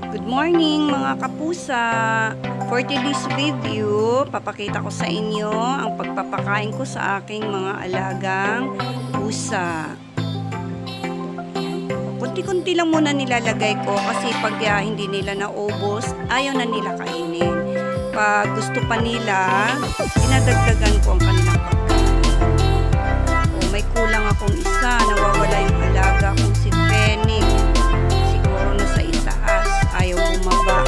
Good morning mga kapusa! For today's video, papakita ko sa inyo ang pagpapakain ko sa aking mga alagang pusa. Kunti-kunti lang muna nilalagay ko kasi pag hindi nila naubos, ayaw na nila kainin. Pag gusto pa nila, dinadagdagan ko ang kanilang pagkain. May kulang akong isa, nawawala yung alaga kong si Penny. Siguro nasa itaas, ayaw bumaba.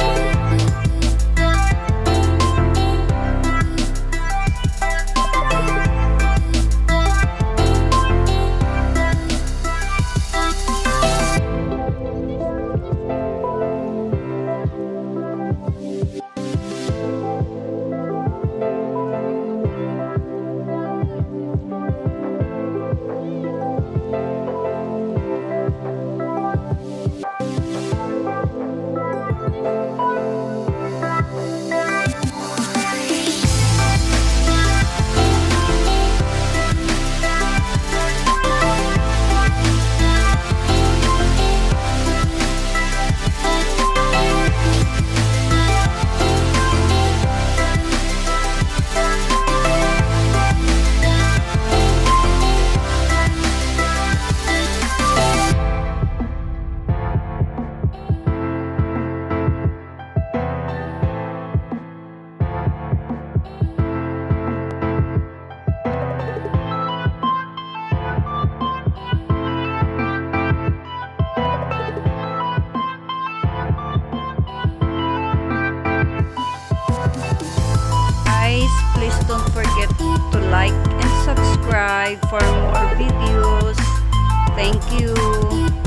Please don't forget to like and subscribe for more videos. Thank you.